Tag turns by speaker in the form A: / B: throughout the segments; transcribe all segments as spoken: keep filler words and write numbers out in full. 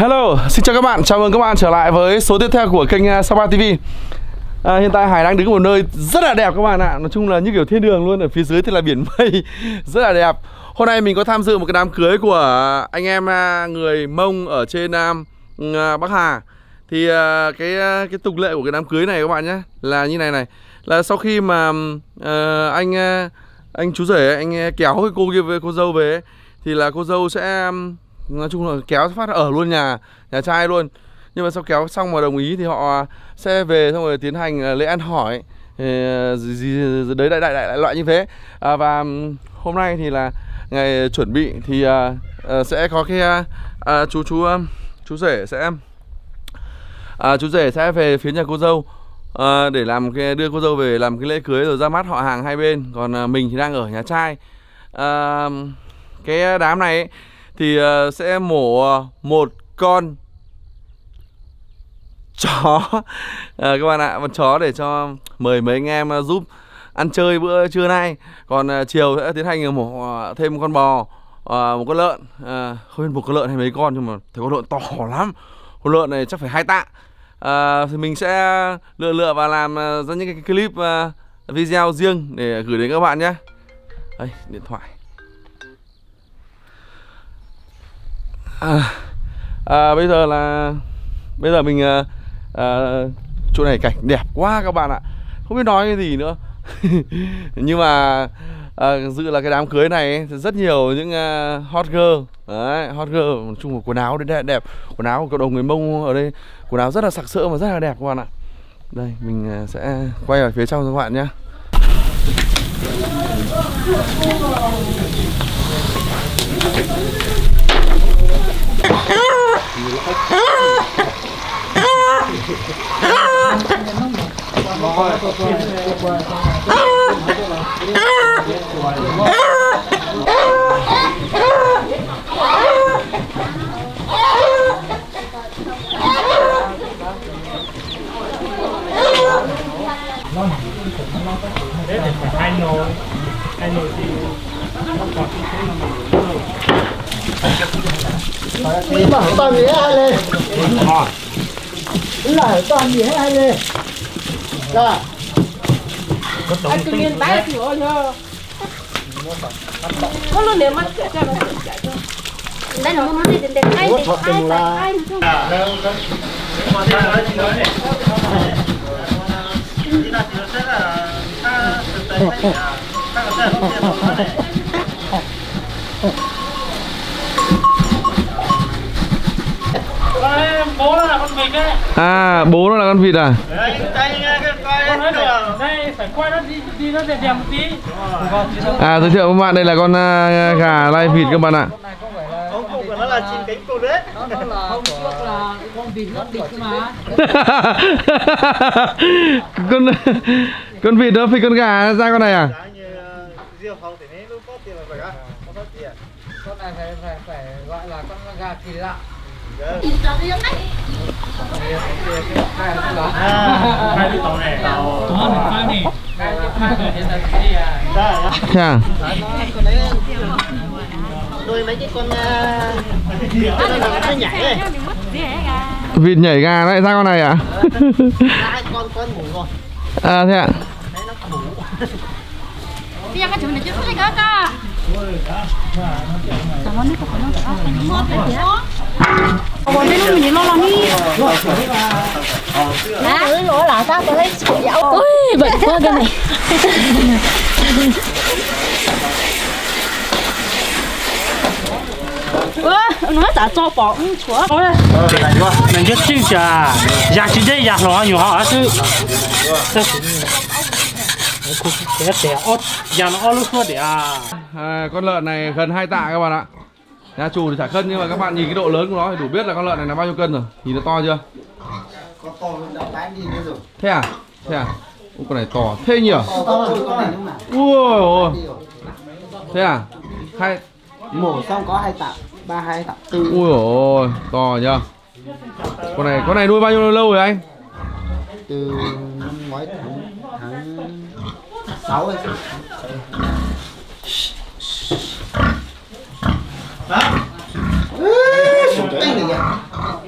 A: Hello, xin chào các bạn, chào mừng các bạn trở lại với số tiếp theo của kênh Sapa ti vi. à, Hiện tại Hải đang đứng ở một nơi rất là đẹp các bạn ạ. Nói chung là như kiểu thiên đường luôn, ở phía dưới thì là biển mây rất là đẹp. Hôm nay mình có tham dự một cái đám cưới của anh em người Mông ở trên uh, Bắc Hà. Thì uh, cái cái tục lệ của cái đám cưới này các bạn nhé là như này này. Là sau khi mà uh, anh uh, anh chú rể anh kéo cái cô kia với cô dâu về ấy, thì là cô dâu sẽ nói chung là kéo phát ở luôn nhà nhà trai luôn. Nhưng mà sau kéo xong mà đồng ý thì họ sẽ về xong rồi tiến hành lễ ăn hỏi gì, gì đấy đại, đại đại đại loại như thế. à, và hôm nay thì là ngày chuẩn bị thì uh, uh, sẽ có cái uh, chú chú uh, chú rể sẽ uh, chú rể sẽ về phía nhà cô dâu uh, để làm cái đưa cô dâu về làm cái lễ cưới rồi ra mắt họ hàng hai bên. Còn uh, mình thì đang ở nhà trai. uh, cái đám này ấy, thì uh, sẽ mổ uh, một con chó uh, các bạn ạ, con chó để cho mời mấy anh em uh, giúp ăn chơi bữa trưa nay. Còn uh, chiều sẽ tiến hành mổ uh, thêm một con bò, uh, một con lợn, uh, không biết một con lợn hay mấy con nhưng mà thấy con lợn to lắm. Con lợn này chắc phải hai tạ. uh, Thì mình sẽ lựa lựa và làm uh, ra những cái clip uh, video riêng để gửi đến các bạn nhé. Đây, điện thoại. À, à, bây giờ là bây giờ mình à, à, chỗ này cảnh đẹp quá các bạn ạ, không biết nói cái gì nữa. Nhưng mà à, dự là cái đám cưới này ấy, rất nhiều những uh, hot girl đấy, hot girl nói chung là quần áo đấy đẹp, đẹp quần áo của cộng đồng người Mông ở đây, quần áo rất là sặc sỡ và rất là đẹp các bạn ạ. Đây mình sẽ quay ở phía trong cho các bạn nhé.
B: Đi mà toàn gì ai lên? Lại toàn gì ai lên? Dạ.
C: Anh cứ miên tay thì ôi nhờ. Có luôn nếu mà chạy ra mà chạy cho. Đây là muốn đi đến đến ai để ai tại ai nữa.
D: Bố nó là con vịt đấy.
A: À, bố nó là con vịt à?
D: Đấy, đây coi nó được. Đây phải quay nó đi đi nó đẹp đẹp một tí.
A: À, giới thiệu các bạn, đây là con uh, gà lai vịt các bạn ạ.
D: Ông cụ của nó là chim cánh cụt đấy.
C: Nó nó là hôm trước là con vịt nó địch mà.
A: con con vịt nó phi con gà ra con này à?
C: Con này phải phải phải gọi là con gà kỳ lạ.
D: Hai cái tàu này tàu hai này.
A: Thế à?
B: Đôi mấy cái con nó nhảy này.
A: Vịt nhảy gà lại ra con này à?
B: Hai con con ngủ rồi.
A: À thế ạ?
B: Đấy nó ngủ.
C: Bây giờ cái chuyện này chưa có gì cả cả. Cảm ơn các bạn. Còn đây nó mình lo lo đi. Đấy, nó là sao tôi lấy sủi dạo. Ôi, bận quá cái này. Ơ, nó đã cho bỏ chúa.
D: Mình rất chinh chà. Giặc chỉ đây giặc nó nhiều hả chứ. Cái té ớt, giặc nó ớt lúc xưa để à.
A: À, con lợn này gần hai tạ các bạn ạ. Nhà chủ thì chả cân nhưng mà các bạn nhìn cái độ lớn của nó thì đủ biết là con lợn này là bao nhiêu cân rồi. Nhìn nó to chưa?
B: Có to đã bán đi nữa rồi.
A: Thế à? Thế à? Ủa, con này to thế nhỉ? Ui ôi. Thế à? Hai
B: Mổ xong có hai tạ, ba hai tạ tư.
A: Ui ôi, to nhá. Con này con này nuôi bao nhiêu lâu rồi anh?
B: Từ năm ngoái tháng tháng sáu hay sao? Đó. Ê, sụt tay này kìa.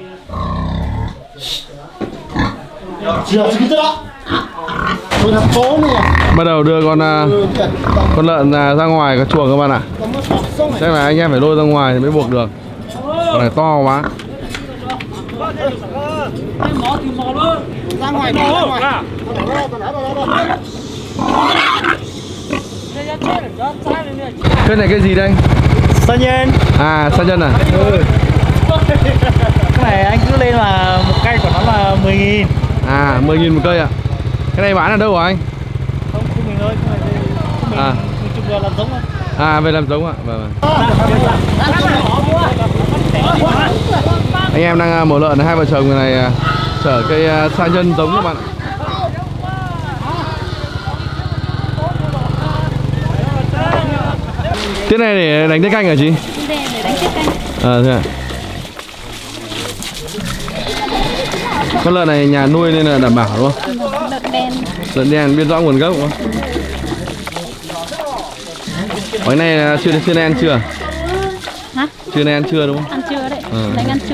A: Bắt đầu đưa con uh, con lợn uh, ra ngoài cái chuồng các bạn ạ. Chắc là anh em phải lôi ra ngoài thì mới buộc được. Con này to quá.
B: Ra ngoài, ra ngoài.
A: Cái này cái gì đây?
D: Sa nhân.
A: À, sa nhân à?
D: Ừ. Cái này anh cứ lên là một cây của nó là mười nghìn.
A: À, mười nghìn một cây ạ. Cái này bán ở đâu hả anh?
D: Không, không mình ơi, cái này mình,
A: à.
D: mình chụp về làm giống thôi.
A: À, về làm giống ạ. Vâng. Anh em đang mổ lợn, hai vợ chồng người này chở cây sa nhân giống các bạn ạ. Cái này để đánh tiết canh hả chị?
C: Để đánh tiết canh.
A: À thế ạ. Con lợn này nhà nuôi nên là đảm bảo đúng không?
C: Lợn đen.
A: Lợn đen biết rõ nguồn gốc đúng không? Cái này chưa chưa ăn chưa?
C: Hả?
A: Chưa ăn chưa đúng không?
C: Ăn chưa đấy.
A: Ừ.
C: Đánh ăn chưa?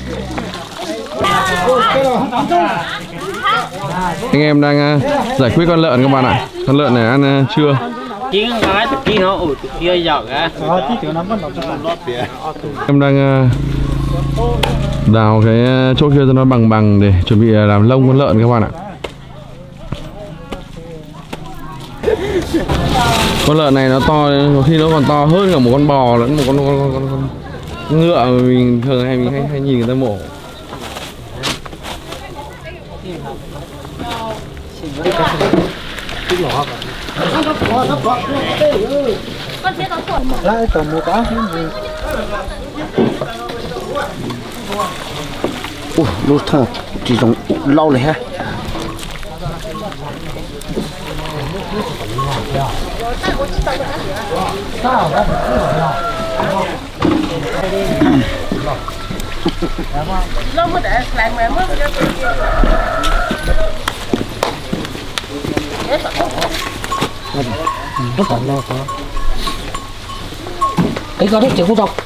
A: Anh em đang giải quyết con lợn các bạn ạ. Con lợn này ăn chưa?
D: Chín cái từ kia nó ủi từ kia dạo cả.
A: Em đang đào cái chỗ kia cho nó bằng bằng để chuẩn bị làm lông con lợn các bạn ạ. Con lợn này nó to, có khi nó còn to hơn cả một con bò lẫn một con con, con, con, con ngựa mà mình thường hay mình hay, hay nhìn người ta mổ.
C: Con sẽ có cuộn một.
D: Lại còn một cái.
B: Ủa, lúc thằng chỉ giống lâu này ha. Lâu mới để lại mẹ mất.
D: Rất là lo có.
B: Cái con đấy chỉ có độc.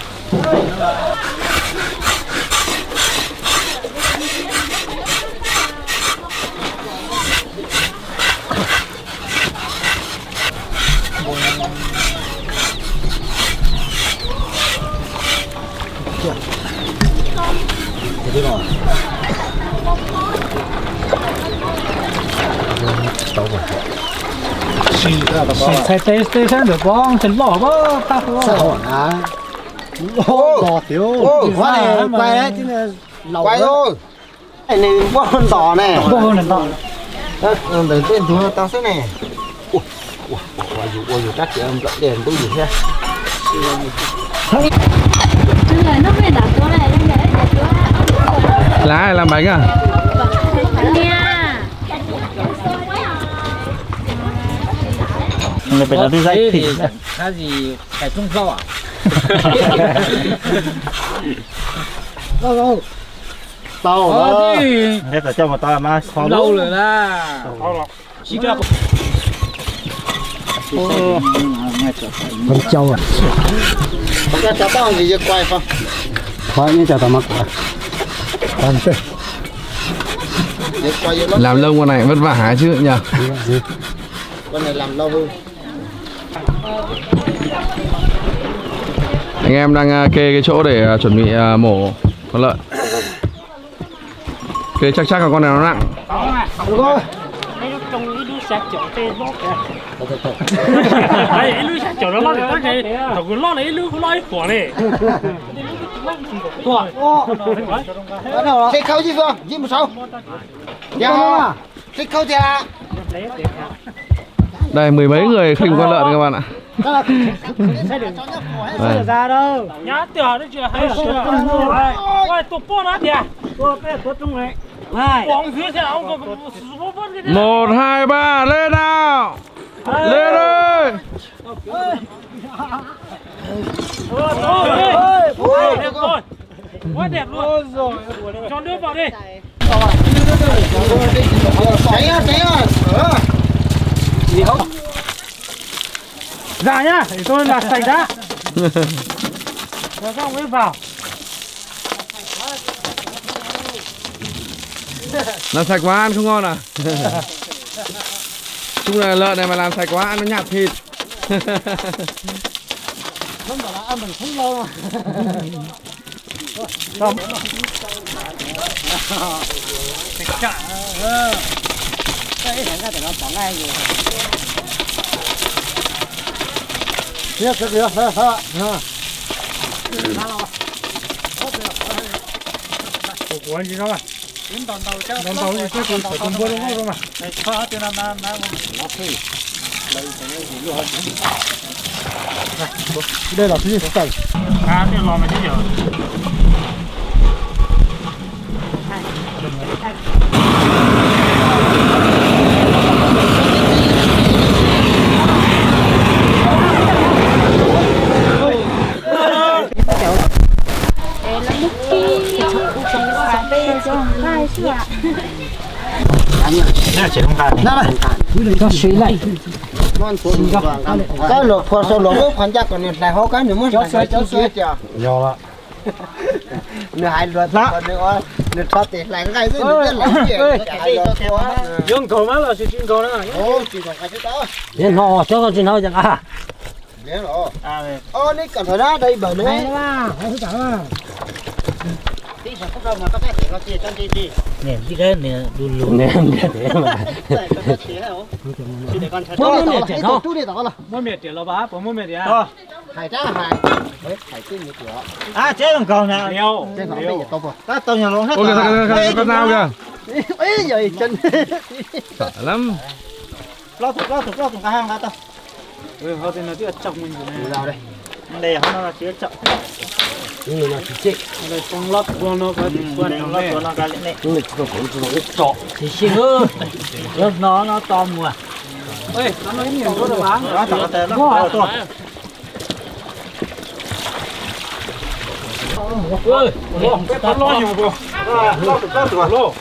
B: Thế rồi.
D: Sai tê tê sang được con, chân lỏ bơ, ta không.
B: Sao hồn à? Ô,
D: Lỏ thiếu.
B: ô, quá này, quay đấy, chứ là quay thôi. Cái này có hơn đỏ này.
D: Có hơn là đỏ.
B: Đó, đầu tiên chúng tao sẽ này. Ui, ui, ui, ui, ui, chắc chị em dọn đèn tôi gì thế?
C: Chứ này nó phải đặt chỗ này em để đặt chỗ này.
A: Lá này làm bánh à?
C: Nha.
D: Này phải là đi dây thì
E: cái gì cải trung rau à?
B: Đâu đâu? Tao
E: Ờ
B: đó.
E: thì
D: hết là cho một tao mà khó
E: lâu rồi là chỉ cho
B: Con trâu à? Cái cháu tao gì quay không? Quay như cháu tao mắc quá. Con thế.
A: Làm lông con này vất vả chứ nhỉ?
B: Con này làm lâu hơn.
A: Anh em đang kê cái chỗ để chuẩn bị mổ con lợn. Kê chắc chắc là con này nó nặng.
B: Được rồi.
D: Đấy nó trông cái đứa sạc chỗ tên nó kìa. Đấy, cái đứa sạc chỗ nó lo để tao cái thằng cứ lo lấy đứa cứ lo của này.
B: Cái khâu gì Phương? Gì một sao? Dạ. Cái khâu gì à?
A: Đây mười mấy người khinh con lợn các bạn ạ.
D: Đây. Ra đâu? Nhá, tiểu đấy chưa hay chưa? Ôi, tụt po nó kìa. Tụt bé tụt trong này. Này. Bóng phía sẽ ông có số vớt cái.
A: Một hai ba lên nào. Lên ơi.
D: Ôi ôi ôi. Đẹp rồi. Quá đẹp luôn. Rồi. Cho nước vào đi.
B: Cháy á, cháy á. Gì không?
D: Dạ nhá, để tôi là sạch đã. Rồi xong mới vào.
A: Làm sạch quá ăn không ngon à? Chung là lợn này mà làm sạch quá ăn nó nhạt thịt.
B: Không phải là ăn mình không lâu
D: Không. Chả.
B: cái thằng cái nó bỏ ngay rồi. Tiếp tiếp tiếp ha ha ha.
D: Của gì đó mà. Đòn tàu chứ. Đòn tàu thì cứ cùng cùng bữa đúng không mà. Này cho cho nó nó nó nó phi.
B: Đây là phi của cảnh.
D: À cái lò mà chứ giờ.
E: Nè chỉ không cạn.
B: Này,
E: Cho suy lại.
B: cái lột phò sầu lột khoan chắc còn lại hố cái nữa mới cho chơi cho chơi chưa?
E: Nhiều lắm.
B: Nửa hai lột còn nữa nửa thoát thì lại cái gì nữa là gì?
D: Dương cầu má là chuyện cầu đó.
B: Ô, chỉ còn cái đó.
E: Đến họ cho con chuyện họ chẳng à.
B: Đến rồi. À, ô, đi cần phải ra đây bờ nữa.
E: Này mà, không chẳng à.
B: Tí phải có đâu mà có cái tiền có tiền cho đi đi.
E: Nè, đi cái nè, đun lùn nè, thế mà.
B: Mua miệt tiền thôi. Chú đi đó là.
D: Mua miệt tiền là bá, bỏ mua miệt tiền.
B: Hải ra hải. Đấy, hải tư như kiểu.
E: À, chế bằng cầu nè.
D: Nhiều.
B: Trên nó bây giờ tôm rồi.
E: Các tôm nhà luôn hết.
A: Ôi kìa, con dao kìa.
B: Ấy giời chân.
A: Sợ lắm.
E: Lo thục, lo thục, lo thục cả hàng tao.
D: Ừ, họ thì nó chỉ chọc mình rồi này.
B: Vào đây.
E: Đây nó là chỉ chọc.
B: Nhưng mà chỉ chết.
D: Đây con lót của nó có đi qua
E: Nó
D: nó
E: lót nó cái này.
B: Nhưng mà có cũng chỉ một trọ.
E: Thì xinh hơn. Nó nó to mùa.
D: Ê, nó nói nhiều quá rồi bá.
E: Nó thằng nó to to.
D: Ơi, nó lo nhiều vô.
E: Lo thục, lo thục.
D: Lô.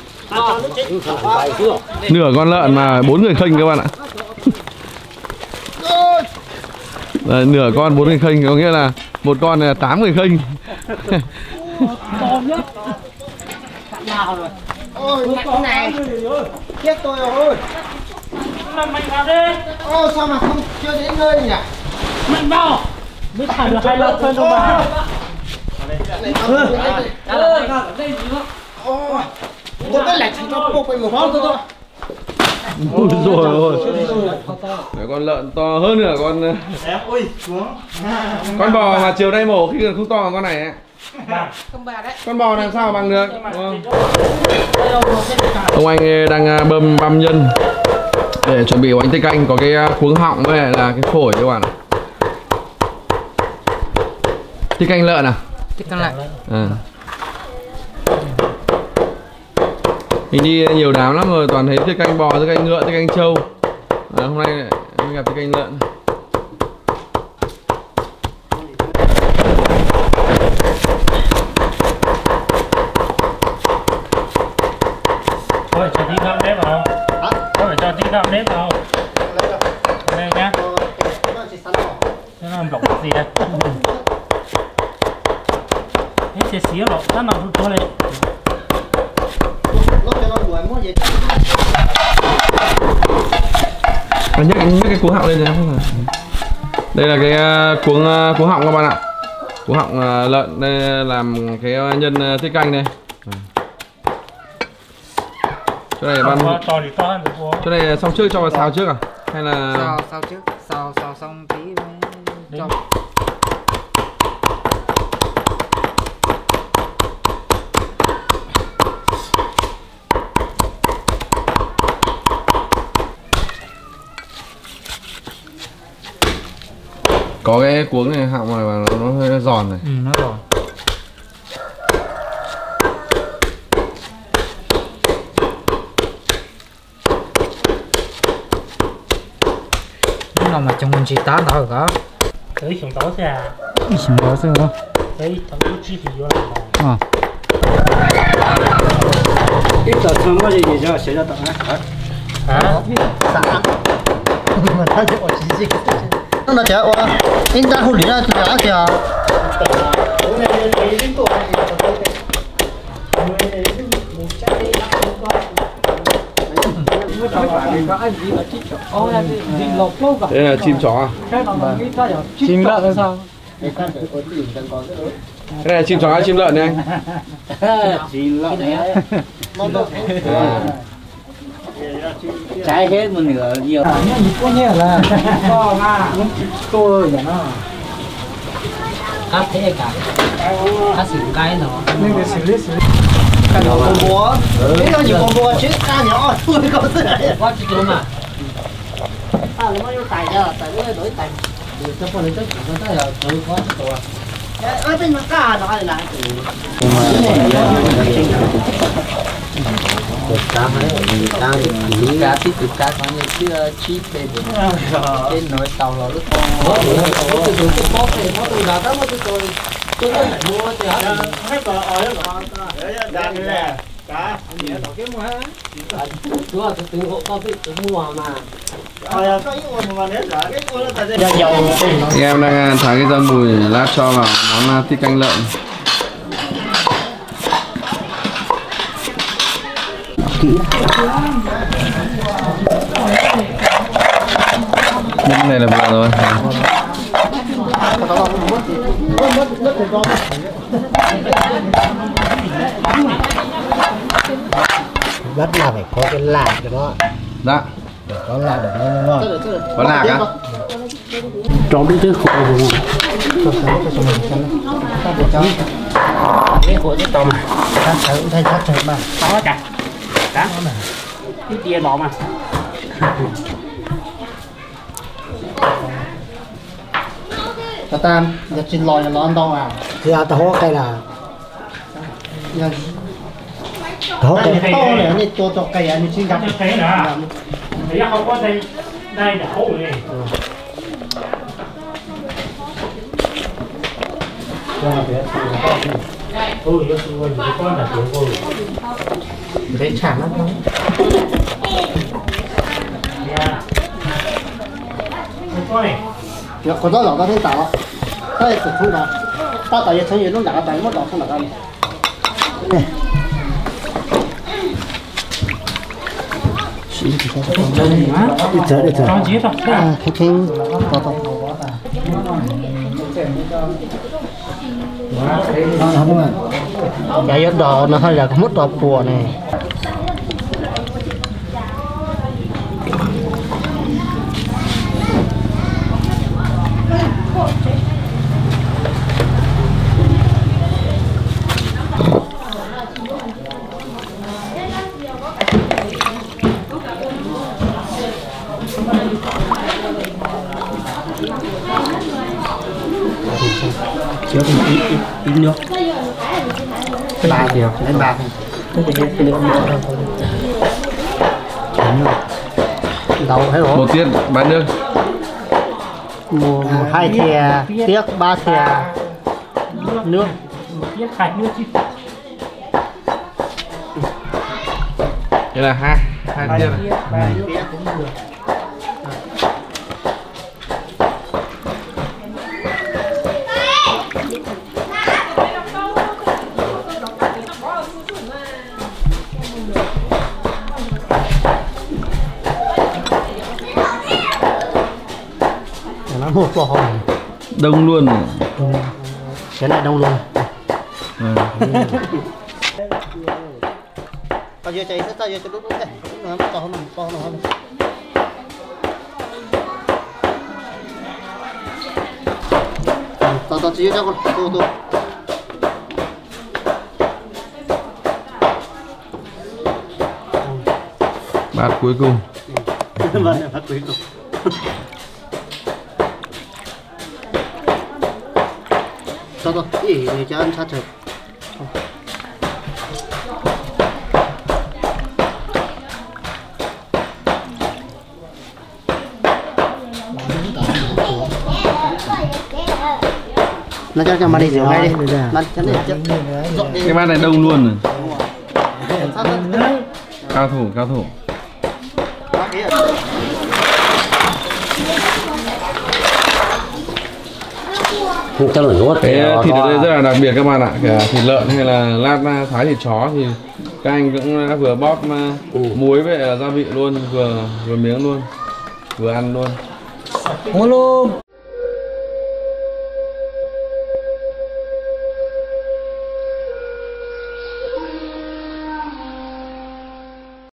A: Nửa con lợn mà bốn người khênh các bạn ạ. Đấy, nửa con bốn người khênh có nghĩa là một con là tám người khênh.
B: Ôi, cái này. Chết tôi rồi.
D: Mạnh mạnh vào đi.
B: Ô, sao mà không chưa đến nơi nhỉ?
D: Mạnh vào. Mới thả được hai lợn thôi đâu mà.
B: Tôi cái lạch nó bốcไปmột con thôi.
A: Ui rồi ôi. Con lợn to hơn nữa con.
E: Ui, xuống.
A: Con bò mà chiều nay mổ khi không to bằng con này ấy. Con bò làm sao bằng được đúng không? Ông anh đang bơm băm nhân để chuẩn bị bánh tiết canh, có cái cuống họng với là cái phổi các bạn ạ. Tiết canh lợn à?
E: Tiết canh lợn.
A: À. Mình đi nhiều đám lắm rồi, toàn thấy tiết canh bò, tiết canh ngựa, tiết canh trâu. À, hôm nay mình gặp tiết canh lợn.
D: Thôi, cho tí găm đếp vào. Có phải cho tí găm đếp vào. Đây nhá. Nó làm bọc gì đây? Thế sẽ xía lọc, nó nằm xuống chỗ này.
A: À, nhấc, nhấc cái cuống họng lên này không? Đây là cái cuống cuống họng các bạn ạ. Cuống họng lợn đây làm cái nhân tiết canh này. Chỗ này băm.
D: To thì to hơn được vô.
A: Chỗ này xong trước cho vào xào trước à? Hay là
E: Xào xào trước, xào xào xong tí mới cho.
A: có cái cuống này họng này và nó hơi giòn này.
E: Ừ, nó giòn. Nó mà trong mình chỉ tá nào cả.
D: Tới熊刀噻，
E: 什么色啊？
D: 可以当做鸡皮用了。
E: 啊，
B: Ít tờ thương có gì gì cho sẽ cho tận á.
D: À?
B: Xả. Mà ta sẽ ở gì gì. Nó là chả qua. Anh ta không lý ra thì đã kìa. Hôm nay đến tuổi này thì
A: Đây là chim chó à?
E: Chim lợn hay sao?
A: Cái này là chim chó hay chim lợn này anh?
B: Chim lợn đấy. Trái hết một nửa nhiều.
E: Có nghĩa là to nga tôi vậy nó.
B: Cắt thế cả. Cắt xỉu cái nó.
E: Nhưng để xử lý xử lý.
B: Cái nhỏ con búa. Cái đó nhiều con búa chứ cá nhỏ thôi có thể. Quá chứ đúng mà. À nó mới tài ra, tài nó đổi tài. Được cho con lên tới nó tới giờ tự có cáiตัว. Ở bên nó cá nó hay là cá hay cá thì cá thì cá có như chưa chip về trên nồi tàu là lúc có từ từ cái bóp này nó từ nào đó mới tôi tôi tôi phải mua thì hả hết rồi ở đó để ra nè cá gì đó cái mua hết đúng rồi từ hộ có bị mua mà ờ có những nguồn mà nếu giả cái mua nó tại sao dầu
A: Anh em đang thả cái rau mùi để lát cho vào món tiết canh lợn. Những này là vừa rồi.
B: rất là phải có cái lạc cho nó.
A: Dạ.
B: Có lạc để nó ngon.
A: Có lạc á?
B: Trộn đi chứ khổ rồi. Cái khổ cái tôm mà. Cắt thử thấy cắt thử mà.
D: Có cả. Cá. Cái tia bò mà.
B: Cái tam, giờ xin lòi là lon đâu à? Thì à tao cái là. Đó cái to nàyนี่ตัวตัวไก่อันนี้ชื่อครับ
D: Thấy là. Thấy không có đây đây là hố này. Ừ, yo soy el con la tengo.
B: Để chản lắm không?
D: Ya. Coi.
B: Giờ có đó là có thể tạo. Đây là thu đó. Ta tạo thành những nó đã tạo mất đó không là cái này. Nè. Chỉ thì sao có đi chơi đi chơi.
D: Con gì đó?
B: À, cái kinh to to. Nó không mà. Cái gió đỏ nó hơi là cái mút đỏ bùa này. Chứa một ít, ít, ít nước ba điều, đến ba thôi cái nước đâu hết rồi
A: Một tiết bán nước.
B: một hai thìa tiếc ba thìa nước
D: Biết khai nước chứ.
A: Đây là hai hai tiết này.
B: nó một bò hồng
A: Đông luôn.
B: cái này đông luôn.
A: Ừ.
B: Tao giờ chạy tao giờ chạy đúng đúng đấy nó to hơn to hơn tao tao chỉ cho con tu tu
A: Bát cuối cùng.
B: vâng bát cuối cùng. Tao tao ý để cho ăn sát chật. Nó cho cho mà đi rửa ngay đi. Mà chắn để dọn đi.
A: Cái bát này đông luôn rồi. Cao thủ, cao thủ.
F: cho nó nuốt
A: cái thịt ở đây rất là đặc biệt các bạn ạ, cả thịt lợn hay là lát thái thịt chó thì các anh cũng đã vừa bóp ừ. muối với gia vị luôn, vừa vừa miếng luôn, vừa ăn luôn.
B: Mua luôn.